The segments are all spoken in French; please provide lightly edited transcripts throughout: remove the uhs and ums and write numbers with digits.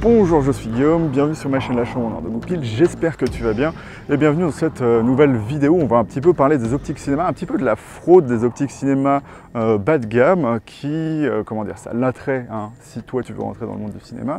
Bonjour, je suis Guillaume, bienvenue sur ma chaîne La Chambre en or de Goupil, j'espère que tu vas bien et bienvenue dans cette nouvelle vidéo. On va un petit peu parler des optiques cinéma, un petit peu de la fraude des optiques cinéma bas de gamme qui, comment dire ça, l'attrait, hein, si toi tu veux rentrer dans le monde du cinéma.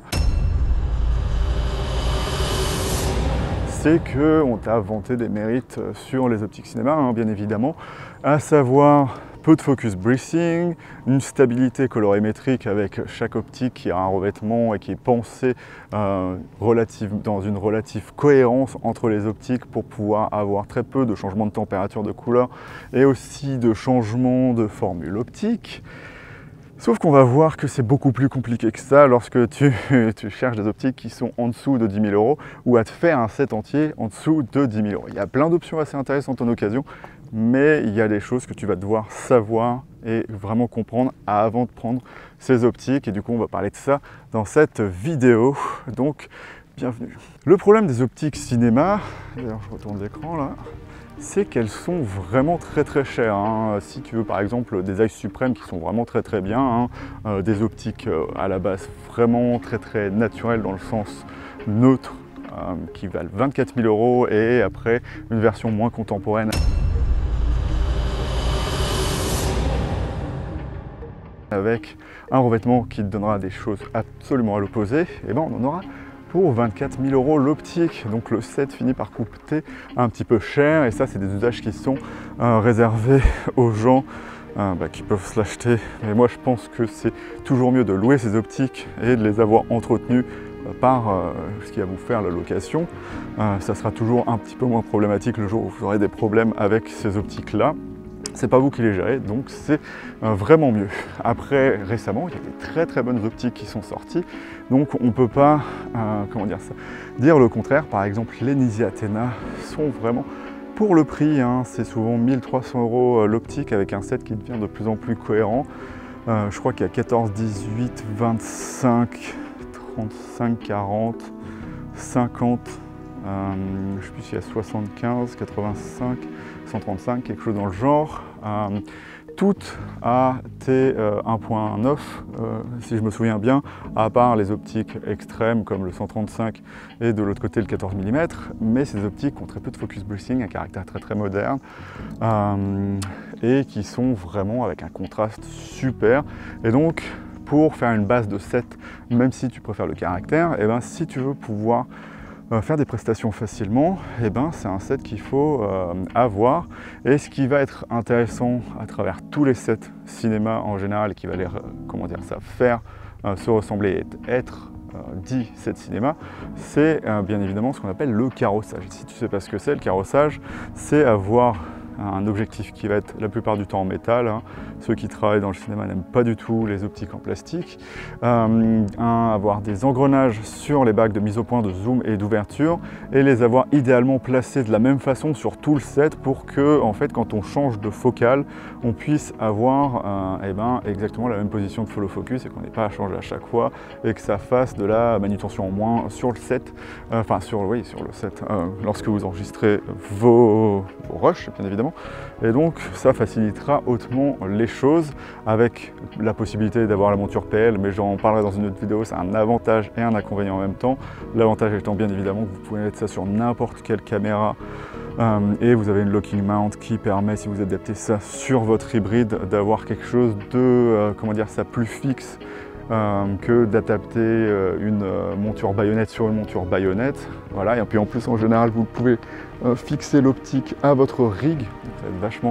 C'est qu'on t'a vanté des mérites sur les optiques cinéma, hein, bien évidemment, à savoir peu de focus breathing, une stabilité colorimétrique avec chaque optique qui a un revêtement et qui est pensé dans une relative cohérence entre les optiques pour pouvoir avoir très peu de changements de température de couleur et aussi de changements de formule optique. Sauf qu'on va voir que c'est beaucoup plus compliqué que ça lorsque tu cherches des optiques qui sont en dessous de 10 000 € ou à te faire un set entier en dessous de 10 000 €. Il y a plein d'options assez intéressantes en occasion, mais il y a des choses que tu vas devoir savoir et vraiment comprendre avant de prendre ces optiques. Et du coup, on va parler de ça dans cette vidéo. Donc, bienvenue. Le problème des optiques cinéma, d'ailleurs je retourne l'écran là, c'est qu'elles sont vraiment très chères, hein. Si tu veux par exemple des Zeiss Supreme qui sont vraiment très bien, hein, des optiques à la base vraiment très naturelles dans le sens neutre, qui valent 24 000 € et après une version moins contemporaine avec un revêtement qui te donnera des choses absolument à l'opposé, et ben on en aura pour 24 000 € l'optique. Donc le set finit par coûter un petit peu cher et ça c'est des usages qui sont réservés aux gens qui peuvent se l'acheter. Mais moi je pense que c'est toujours mieux de louer ces optiques et de les avoir entretenues par ce qui va vous faire la location. Ça sera toujours un petit peu moins problématique le jour où vous aurez des problèmes avec ces optiques là. C'est pas vous qui les gérez, donc c'est vraiment mieux. Après, récemment, il y a des très bonnes optiques qui sont sorties, donc on peut pas, dire le contraire. Par exemple, les Nisi Athena sont vraiment pour le prix, hein, c'est souvent 1300 € l'optique avec un set qui devient de plus en plus cohérent. Je crois qu'il y a 14, 18, 25, 35, 40, 50, je sais plus s'il y a 75, 85, 135, quelque chose dans le genre. Toutes à T1.9, si je me souviens bien, à part les optiques extrêmes comme le 135 et de l'autre côté le 14 mm, mais ces optiques ont très peu de focus breathing, un caractère très moderne, et qui sont vraiment avec un contraste super. Et donc, pour faire une base de 7, même si tu préfères le caractère, et ben, si tu veux pouvoir faire des prestations facilement, et ben, c'est un set qu'il faut avoir. Et ce qui va être intéressant à travers tous les sets cinéma en général, qui va les faire se ressembler et être dit set cinéma, c'est bien évidemment ce qu'on appelle le carrossage. Si tu ne sais pas ce que c'est, le carrossage, c'est avoir un objectif qui va être la plupart du temps en métal, hein. Ceux qui travaillent dans le cinéma n'aiment pas du tout les optiques en plastique. Avoir des engrenages sur les bagues de mise au point de zoom et d'ouverture et les avoir idéalement placés de la même façon sur tout le set pour que, en fait, quand on change de focale, on puisse avoir exactement la même position de follow focus et qu'on n'ait pas à changer à chaque fois et que ça fasse de la manutention en moins sur le set, sur le set, lorsque vous enregistrez vos rushs, bien évidemment. Et donc ça facilitera hautement les choses avec la possibilité d'avoir la monture PL, mais j'en parlerai dans une autre vidéo. C'est un avantage et un inconvénient en même temps. L'avantage étant bien évidemment que vous pouvez mettre ça sur n'importe quelle caméra et vous avez une locking mount qui permet, si vous adaptez ça sur votre hybride, d'avoir quelque chose de plus fixe que d'adapter une monture baïonnette sur une monture baïonnette. Voilà. Et puis en plus, en général, vous pouvez fixer l'optique à votre rig. Ça va être vachement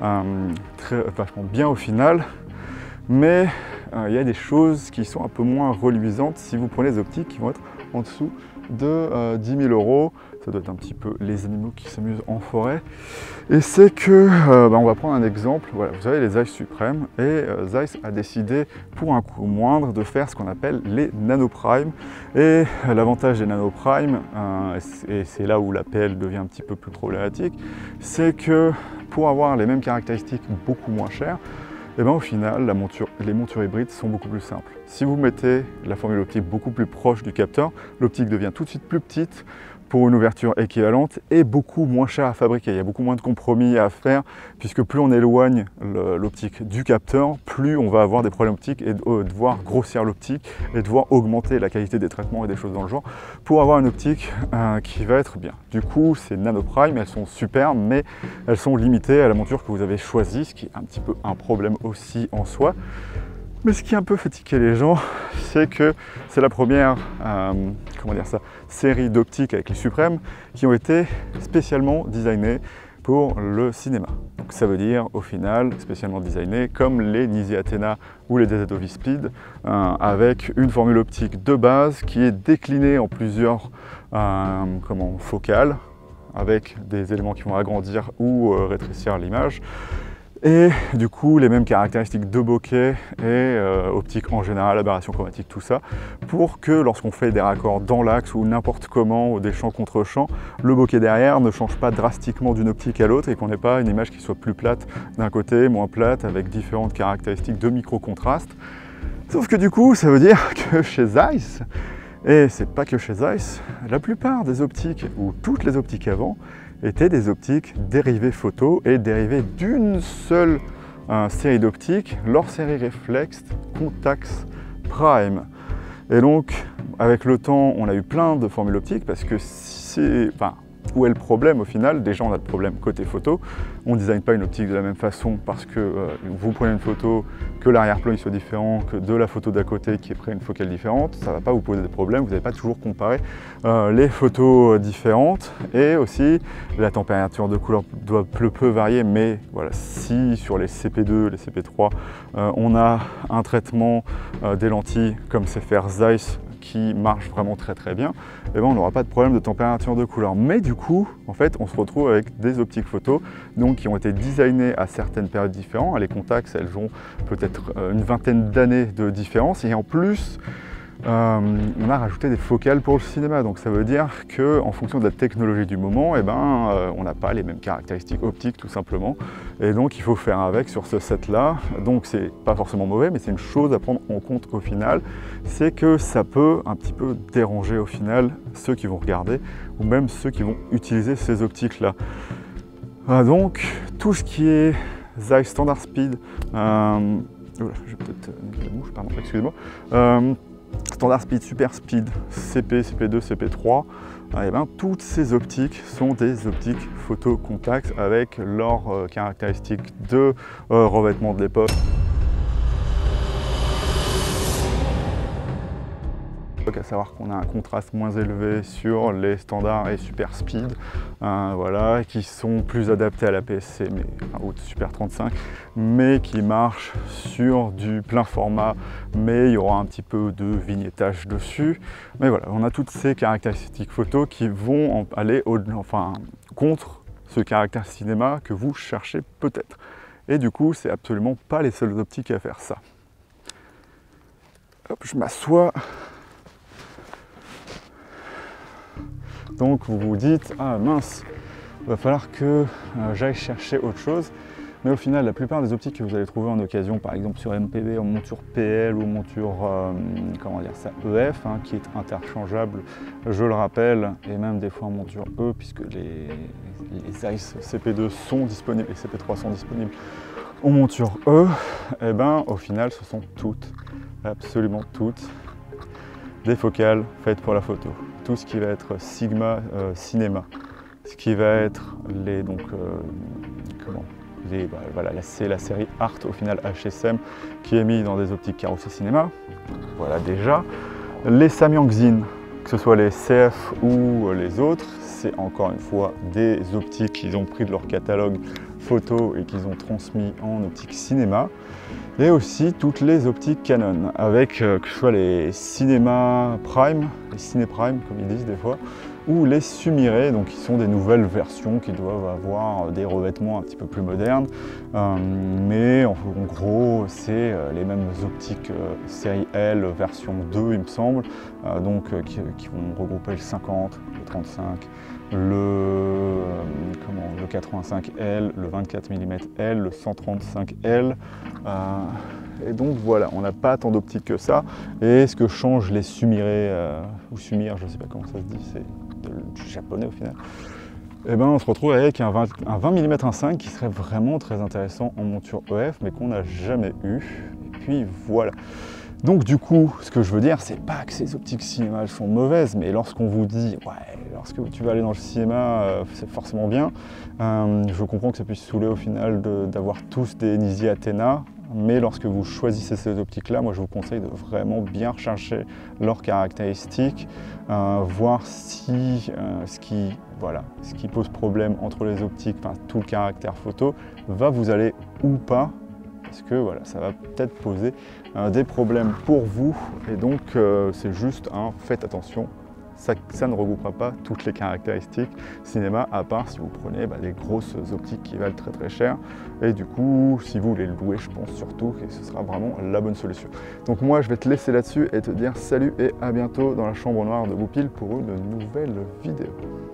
bien au final. Mais il y a des choses qui sont un peu moins reluisantes si vous prenez des optiques qui vont être en dessous de 10 000 €. Ça doit être un petit peu les animaux qui s'amusent en forêt. Et c'est que, on va prendre un exemple. Voilà, vous avez les Zeiss Supreme et Zeiss a décidé, pour un coût moindre, de faire ce qu'on appelle les nanoprimes. Et l'avantage des nanoprimes, et c'est là où la PL devient un petit peu plus problématique, c'est que pour avoir les mêmes caractéristiques beaucoup moins chères, et au final, les montures hybrides sont beaucoup plus simples. Si vous mettez la formule optique beaucoup plus proche du capteur, l'optique devient tout de suite plus petite, pour une ouverture équivalente et beaucoup moins cher à fabriquer. Il y a beaucoup moins de compromis à faire puisque plus on éloigne l'optique du capteur, plus on va avoir des problèmes optiques et devoir grossir l'optique et devoir augmenter la qualité des traitements et des choses dans le genre pour avoir une optique qui va être bien. Du coup, ces Nano Prime, elles sont super, mais elles sont limitées à la monture que vous avez choisie, ce qui est un petit peu un problème aussi en soi. Mais ce qui a un peu fatigué les gens, c'est que c'est la première série d'optiques avec les Suprêmes qui ont été spécialement designées pour le cinéma. Donc ça veut dire au final spécialement designées comme les Nisi Athena ou les DZOV Speed avec une formule optique de base qui est déclinée en plusieurs focales avec des éléments qui vont agrandir ou rétrécir l'image. Et du coup, les mêmes caractéristiques de bokeh et optique en général, aberration chromatique, tout ça, pour que lorsqu'on fait des raccords dans l'axe ou n'importe comment, ou des champs contre champs, le bokeh derrière ne change pas drastiquement d'une optique à l'autre et qu'on n'ait pas une image qui soit plus plate d'un côté, moins plate, avec différentes caractéristiques de micro-contraste. Sauf que du coup, ça veut dire que chez Zeiss, et c'est pas que chez Zeiss, la plupart des optiques, ou toutes les optiques avant, étaient des optiques dérivées photo et dérivées d'une seule série d'optiques, leur série Reflex Contax Prime. Et donc, avec le temps, on a eu plein de formules optiques parce que où est le problème au final? Déjà, on a le problème côté photo. On ne design pas une optique de la même façon parce que vous prenez une photo, que l'arrière-plan soit différent, que de la photo d'à côté qui est pris une focale différente, ça ne va pas vous poser de problème. Vous n'allez pas toujours comparer les photos différentes. Et aussi, la température de couleur doit peu varier, mais voilà, si sur les CP2, les CP3, on a un traitement des lentilles comme c'est faire Zeiss, qui marche vraiment très bien, et ben on n'aura pas de problème de température de couleur. Mais du coup, en fait, on se retrouve avec des optiques photo donc, qui ont été designées à certaines périodes différentes. Les Contax, elles ont peut-être une vingtaine d'années de différence, et en plus, on a rajouté des focales pour le cinéma, donc ça veut dire qu'en fonction de la technologie du moment, on n'a pas les mêmes caractéristiques optiques tout simplement, et donc il faut faire avec sur ce set là. Donc c'est pas forcément mauvais, mais c'est une chose à prendre en compte au final, c'est que ça peut un petit peu déranger au final ceux qui vont regarder ou même ceux qui vont utiliser ces optiques là. Donc tout ce qui est Zeiss Standard Speed, je vais peut-être niquer la bouche, pardon, excusez-moi. Standard Speed, Super Speed, CP, CP2, CP3, et ben, toutes ces optiques sont des optiques photo contact avec leurs caractéristiques de revêtement de l'époque. À savoir qu'on a un contraste moins élevé sur les standards et super speed, voilà, qui sont plus adaptés à la PSC, mais ou Super 35, mais qui marchent sur du plein format, mais il y aura un petit peu de vignettage dessus. Mais voilà, on a toutes ces caractéristiques photo qui vont aller contre ce caractère cinéma que vous cherchez peut-être. Et du coup, c'est absolument pas les seules optiques à faire ça. Hop, je m'assois. Donc vous vous dites, ah mince, il va falloir que j'aille chercher autre chose. Mais au final, la plupart des optiques que vous allez trouver en occasion, par exemple sur MPV, en monture PL ou monture EF, qui est interchangeable, je le rappelle, et même des fois en monture E, puisque les Zeiss CP2 sont disponibles, les CP3 sont disponibles en monture E, et ben au final, ce sont toutes, absolument toutes, des focales faites pour la photo. Tout ce qui va être Sigma cinéma, ce qui va être les c'est la série Art au final HSM qui est mise dans des optiques carrossées cinéma. Voilà déjà. Les Samyang Zin, que ce soit les CF ou les autres, c'est encore une fois des optiques qu'ils ont pris de leur catalogue photo et qu'ils ont transmis en optique cinéma. Et aussi toutes les optiques Canon, avec que ce soit les Cinema Prime, les Ciné Prime comme ils disent des fois, ou les Sumire, donc qui sont des nouvelles versions qui doivent avoir des revêtements un petit peu plus modernes, mais en gros c'est les mêmes optiques série L version 2 il me semble, qui vont regrouper le 50, le 35, le 85L, le 24 mm L, le 135L, et donc voilà, on n'a pas tant d'optiques que ça. Et ce que changent les Sumire, ou Sumire, je ne sais pas comment ça se dit, c'est du japonais au final. Et ben on se retrouve avec un 20 mm 1.5 qui serait vraiment très intéressant en monture EF, mais qu'on n'a jamais eu. Et puis voilà. Donc du coup, ce que je veux dire, c'est pas que ces optiques cinéma sont mauvaises, mais lorsqu'on vous dit, ouais, lorsque tu vas aller dans le cinéma, c'est forcément bien, je comprends que ça puisse saouler au final d'avoir tous des Nisi Athena, mais lorsque vous choisissez ces optiques-là, moi je vous conseille de vraiment bien rechercher leurs caractéristiques, voir si ce qui pose problème entre les optiques, enfin tout le caractère photo, va vous aller ou pas. Parce que voilà, ça va peut-être poser des problèmes pour vous et donc c'est juste un faites attention, ça ne regroupera pas toutes les caractéristiques cinéma à part si vous prenez des grosses optiques qui valent très cher et du coup si vous les louez je pense surtout que ce sera vraiment la bonne solution. Donc moi je vais te laisser là-dessus et te dire salut et à bientôt dans la chambre noire de Goupil pour une nouvelle vidéo.